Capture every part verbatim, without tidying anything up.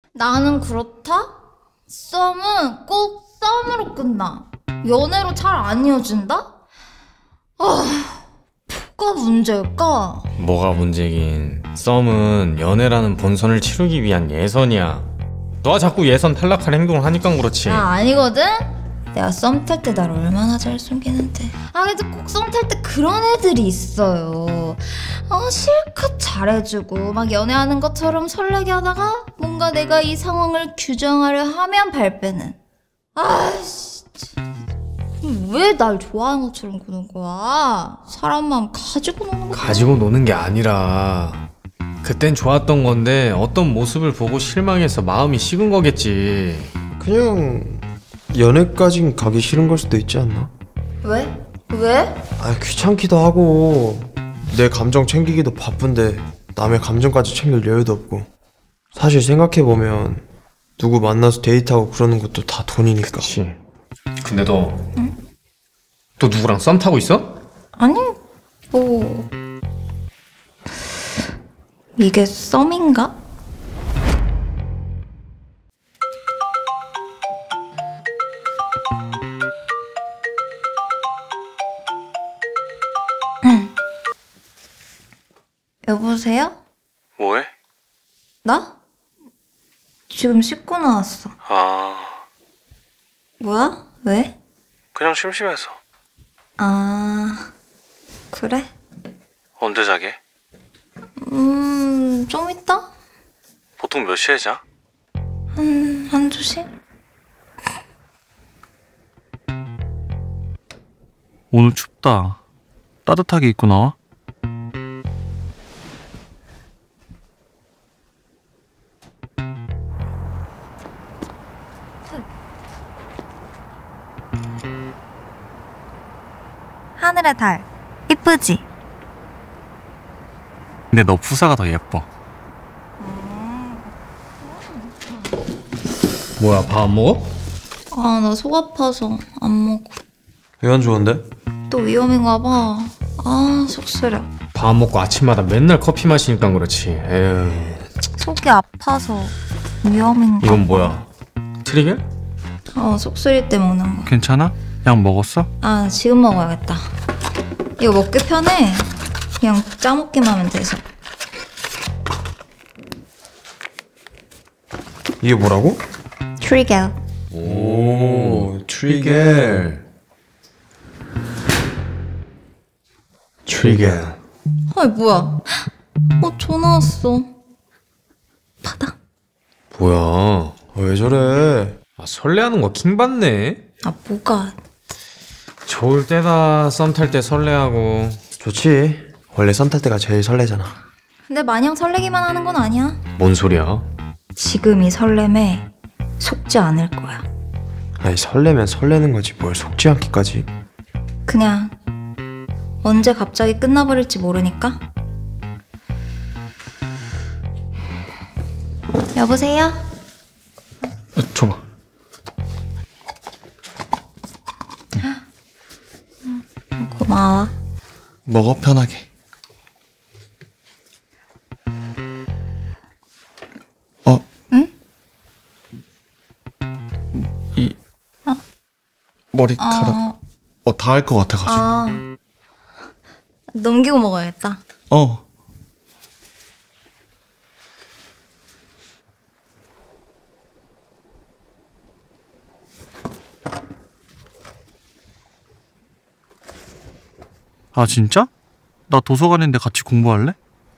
나는 그렇다? 썸은 꼭 썸으로 끝나. 연애로 잘 안 이어진다? 아, 뭐가 문제일까? 뭐가 문제긴. 썸은 연애라는 본선을 치르기 위한 예선이야. 너가 자꾸 예선 탈락할 행동을 하니까 그렇지. 아, 아니거든? 내가 썸 탈 때 날 얼마나 잘 숨기는데. 아, 근데 꼭 썸 탈 때 그런 애들이 있어요. 어, 실컷 잘해주고 막 연애하는 것처럼 설레게 하다가 뭔가 내가 이 상황을 규정하려 하면 발빼는. 아, 진짜. 왜 날 좋아하는 것처럼 구는 거야? 사람 마음 가지고 노는 거야. 가지고 노는 게 아니라 그땐 좋았던 건데 어떤 모습을 보고 실망해서 마음이 식은 거겠지. 그냥 연애까진 가기 싫은 걸 수도 있지 않나? 왜? 왜? 아, 귀찮기도 하고 내 감정 챙기기도 바쁜데 남의 감정까지 챙길 여유도 없고. 사실 생각해보면 누구 만나서 데이트하고 그러는 것도 다 돈이니까. 그치. 근데 너 응? 또 누구랑 썸 타고 있어? 아니, 뭐... 이게 썸인가? 여보세요? 뭐해? 나? 지금 씻고 나왔어. 아, 뭐야? 왜? 그냥 심심해서. 아... 그래? 언제 자게? 음... 좀 이따? 보통 몇 시에 자? 한... 한두 시? 오늘 춥다. 따뜻하게 입고 나와. 하늘의 달 이쁘지? 근데 너 푸사가 더 예뻐. 뭐야, 밥 안 먹어? 아, 나 속 아파서 안 먹어. 왜 안 좋은데? 또 위험인가 봐. 아, 속 쓰려. 밥 안 먹고 아침마다 맨날 커피 마시니까 그렇지. 에휴. 속이 아파서 위험인가 이건 봐. 뭐야? 트리겔? 어, 속 쓰릴 때 먹는 거. 괜찮아? 약 먹었어? 아, 지금 먹어야겠다. 이거 먹기 편해. 그냥 짜먹기만 하면 돼서. 이게 뭐라고? 트리겔. 오, 트리겔. 트리겔. 아이, 뭐야. 어, 전화 왔어. 받아. 뭐야? 왜 저래? 아, 설레하는 거 킹받네. 아, 뭐가. 좋을 때다. 썸 탈 때 설레하고. 좋지. 원래 썸 탈 때가 제일 설레잖아. 근데 마냥 설레기만 하는 건 아니야. 뭔 소리야? 지금 이 설렘에 속지 않을 거야. 아니, 설레면 설레는 거지 뭘 속지 않기까지. 그냥 언제 갑자기 끝나버릴지 모르니까. 여보세요? 어, 줘봐. 고마워. 먹어, 편하게. 어? 응? 이 어? 머리카락 어, 어, 다 할 것 같아가지고. 아, 넘기고 먹어야겠다. 어. 아, 진짜? 나 도서관인데 같이 공부할래?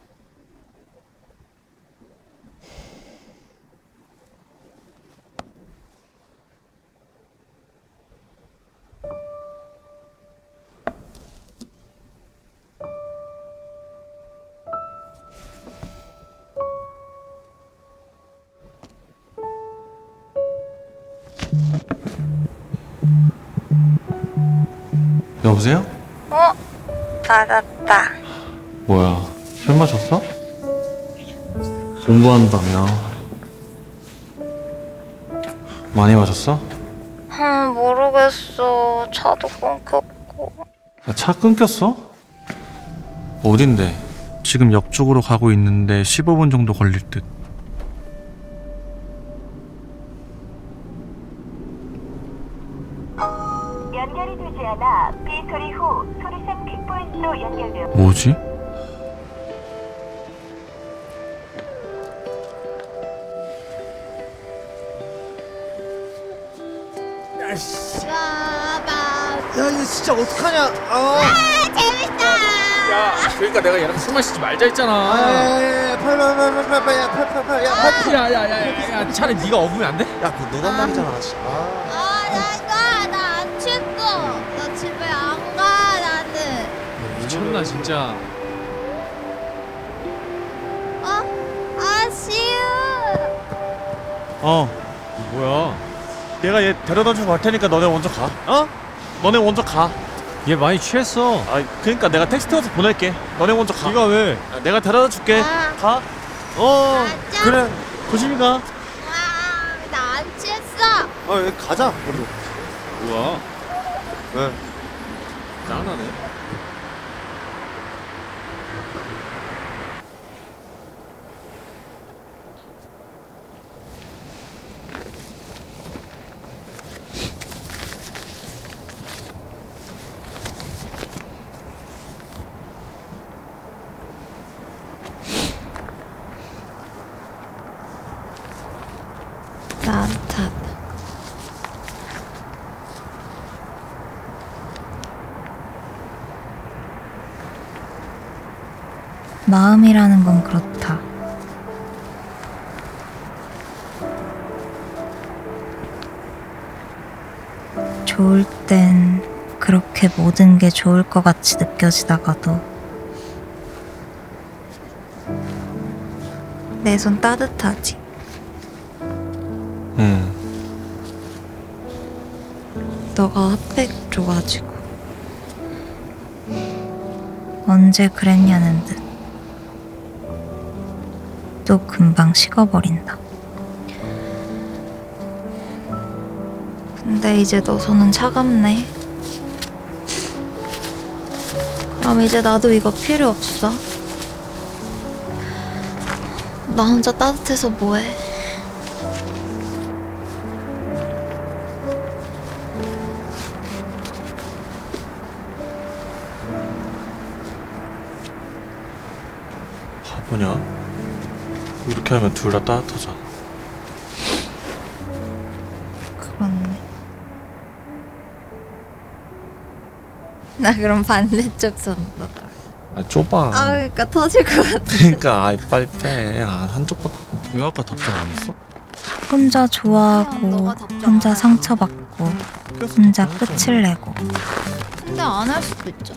여보세요? 어? 받았다. 뭐야, 술 마셨어? 공부한다며. 많이 마셨어? 음, 모르겠어. 차도 끊겼고. 야, 차 끊겼어? 어딘데? 지금 옆쪽으로 가고 있는데 십오 분 정도 걸릴 듯. 연결이 되지 않아 삐 소리 후 소리샘 킥포인트로 연결되어 뭐지? 야 이거 진짜 어떡하냐. 아, 야, 그러니까 내가 얘랑 술 마시지 말자 했잖아. 야야야야 팔팔팔팔팔팔팔팔 야 팔. 야야야야, 차라리 네가 업으면 안 돼? 야 그거 너 담당이잖아. 씨. 아. 아, 나 나 안 취했어. 나 집에 안 가, 나는. 미쳤나 진짜. 어? 아, 시우. 어, 뭐야? 내가 얘 데려다 주고 갈 테니까 너네 먼저 가. 어? 너네 먼저 가. 얘 많이 취했어. 아, 그러니까 내가 택시 태워서 보낼게. 너네 먼저 가. 네가 왜? 야, 내가 데려다 줄게. 아. 가. 어, 가자. 그래. 조심히 가. 와, 나 안 취했어. 아 여기 가자. 우리. 뭐야? 왜? 짱나네. 따뜻하다. 마음이라는 건 그렇다. 좋을 땐 그렇게 모든 게 좋을 것 같이 느껴지다가도 내 손 따뜻하지. 응. 너가 핫팩 줘가지고 언제 그랬냐는 듯 또 금방 식어버린다. 근데 이제 너 손은 차갑네. 그럼 이제 나도 이거 필요 없어. 나 혼자 따뜻해서 뭐해. 바보냐? 이렇게 하면 둘 다 따뜻하잖아. 그렇네. 나 그럼 반대쪽 손도. 아, 좁아. 아, 그러니까 터질 것 같아. 그러니까 아이 빨리 빼. 아, 한쪽밖에. 왜 아까 답장 안 했어? 혼자 좋아하고 혼자 상처받고 혼자 끝을 내고 근데 안 할 수도 있잖아.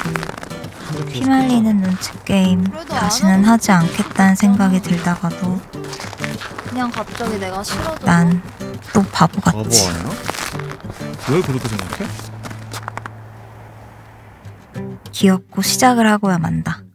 피말리는 눈치 게임 다시는 하지 않겠다는 생각이 들다가도 그냥 갑자기 내가 싫어져. 난 또 바보 바보 같지. 아니야? 왜 그렇게 생각해? 귀엽고 시작을 하고야 만다.